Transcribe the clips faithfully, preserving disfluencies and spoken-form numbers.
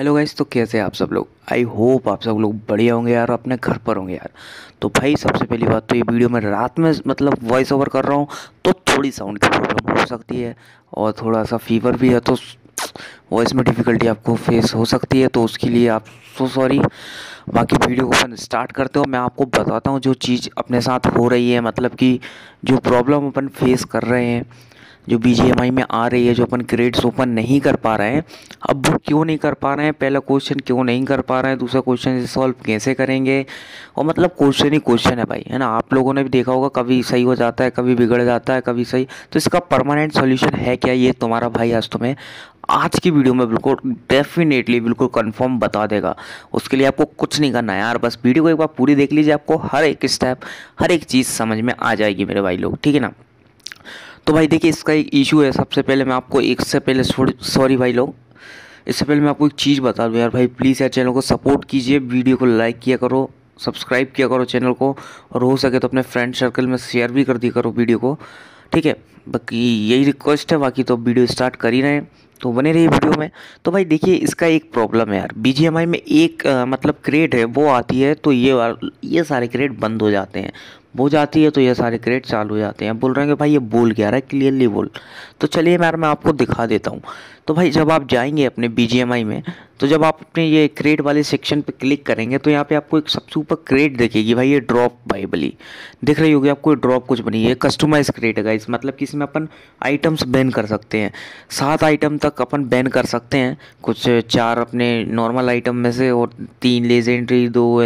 Hello guys, तो कैसे हैं आप सब लोग। आई होप आप सब लोग बढ़िया होंगे यार, अपने घर पर होंगे यार। तो भाई सबसे पहली बात तो ये वीडियो मैं रात में मतलब वॉइस ओवर कर रहा हूँ, तो थोड़ी साउंड की प्रॉब्लम हो सकती है और थोड़ा सा फीवर भी है, तो वॉइस में डिफ़िकल्टी आपको फेस हो सकती है, तो उसके लिए आप सो सॉरी। बाकी वीडियो को अपन स्टार्ट करते हो, मैं आपको बताता हूँ जो चीज़ अपने साथ हो रही है, मतलब कि जो प्रॉब्लम अपन फेस कर रहे हैं, जो बी जी एम आई में आ रही है, जो अपन ग्रेड्स ओपन नहीं कर पा रहे हैं। अब वो क्यों नहीं कर पा रहे हैं, पहला क्वेश्चन क्यों नहीं कर पा रहे हैं, दूसरा क्वेश्चन सॉल्व कैसे करेंगे। और मतलब क्वेश्चन ही क्वेश्चन है भाई, है ना। आप लोगों ने भी देखा होगा, कभी सही हो जाता है, कभी बिगड़ जाता है, कभी सही। तो इसका परमानेंट सॉल्यूशन है क्या, ये तुम्हारा भाई आज तुम्हें आज की वीडियो में बिल्कुल डेफिनेटली बिल्कुल कंफर्म बता देगा। उसके लिए आपको कुछ नहीं करना है यार, बस वीडियो को एक बार पूरी देख लीजिए, आपको हर एक स्टेप हर एक चीज़ समझ में आ जाएगी मेरे भाई लोग, ठीक है ना। तो भाई देखिए, इसका एक इशू है। सबसे पहले मैं आपको एक से पहले सॉरी भाई लोग, इससे पहले मैं आपको एक चीज़ बता दूं यार भाई, प्लीज़ यार चैनल को सपोर्ट कीजिए, वीडियो को लाइक किया करो, सब्सक्राइब किया करो चैनल को, और हो सके तो अपने फ्रेंड सर्कल में शेयर भी कर दिया करो वीडियो को, ठीक है। बाकी यही रिक्वेस्ट है, बाकी तो वीडियो स्टार्ट कर ही रहे हैं, तो बने रहिए वीडियो में। तो भाई देखिए, इसका एक प्रॉब्लम है यार, बी जी एम आई में एक आ, मतलब क्रेड है वो आती है, तो ये वाल- ये सारे क्रेड बंद हो जाते हैं। वो जाती है तो ये सारे क्रेड चालू हो जाते हैं। बोल रहे हैं कि भाई ये बोल क्या रहा है, क्लियरली बोल। तो चलिए यार मैं आपको दिखा देता हूँ। तो भाई जब आप जाएंगे अपने बी जी एम आई में, तो जब आप अपने ये क्रेड वाले सेक्शन पे क्लिक करेंगे, तो यहाँ पे आपको एक सबसे ऊपर क्रेड दिखेगी भाई, ये ड्रॉप बाइबली दिख रही होगी आपको। ड्रॉप कुछ बनी है, कस्टमाइज क्रेड है गाइस, मतलब कि इसमें अपन आइटम्स बैन कर सकते हैं। सात आइटम तक अपन बैन कर सकते हैं, कुछ चार अपने नॉर्मल आइटम में से, और तीन लेजेंडरी, दो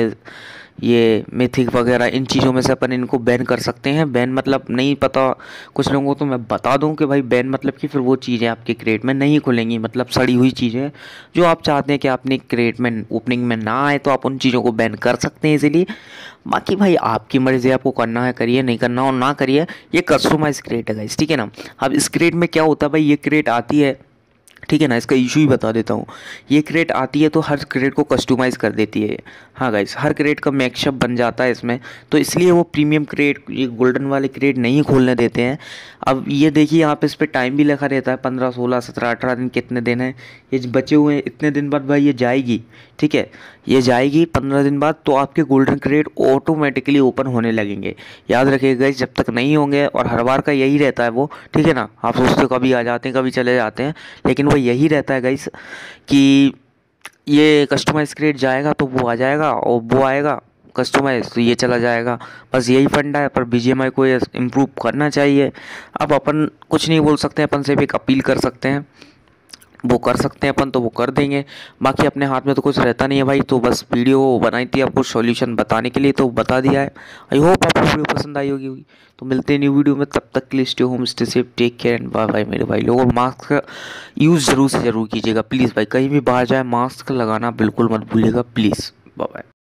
ये मिथिक वगैरह, इन चीज़ों में से अपन इनको बैन कर सकते हैं। बैन मतलब नहीं पता कुछ लोगों को, तो मैं बता दूं कि भाई बैन मतलब कि फिर वो चीज़ें आपके क्रेट में नहीं खुलेंगी, मतलब सड़ी हुई चीज़ें जो आप चाहते हैं कि अपने क्रेट में ओपनिंग में ना आए, तो आप उन चीज़ों को बैन कर सकते हैं इजीली। बाकी भाई आपकी मर्ज़ी, आपको करना है करिए, नहीं करना हो ना करिए। ये कस्टमाइज क्रेट है गाइस, ठीक है ना। अब इस क्रेट में क्या होता है भाई, ये क्रेट आती है, ठीक है ना। इसका इशू ही बता देता हूँ। ये क्रेट आती है तो हर क्रेट को कस्टमाइज़ कर देती है। हाँ गाइस, हर क्रेट का मैक्सअप बन जाता है इसमें, तो इसलिए वो प्रीमियम क्रेट, ये गोल्डन वाले क्रेट नहीं खोलने देते हैं। अब ये देखिए, यहाँ पे इस पर टाइम भी लिखा रहता है, पंद्रह सोलह सत्रह अठारह दिन, कितने दिन हैं ये बचे हुए हैं, इतने दिन बाद भाई ये जाएगी, ठीक है। ये जाएगी पंद्रह दिन बाद, तो आपके गोल्डन क्रेट ऑटोमेटिकली ओपन होने लगेंगे। याद रखिएगा गाइस, जब तक नहीं होंगे, और हर बार का यही रहता है वो, ठीक है ना। आप सोचते हो कभी आ जाते हैं कभी चले जाते हैं, लेकिन वो यही रहता है गाइस कि ये कस्टमाइज क्रेट जाएगा तो वो आ जाएगा, और वो आएगा कस्टमाइज तो ये चला जाएगा। बस यही फंडा है, पर बी जी एम आई को ये इम्प्रूव करना चाहिए। अब अपन कुछ नहीं बोल सकते, अपन सिर्फ एक अपील कर सकते हैं, वो कर सकते हैं अपन, तो वो कर देंगे। बाकी अपने हाथ में तो कुछ रहता नहीं है भाई, तो बस वीडियो बनाई थी आपको सॉल्यूशन बताने के लिए, तो बता दिया है। आई होप आपको वीडियो पसंद आई होगी। तो मिलते हैं न्यू वीडियो में, तब तक के लिए stay home, stay safe, take care and bye bye मेरे भाई लोगों। मास्क का यूज़ ज़रूर से ज़रूर कीजिएगा प्लीज़ भाई, कहीं भी बाहर जाए मास्क लगाना बिल्कुल मत भूलिएगा प्लीज़। Bye bye.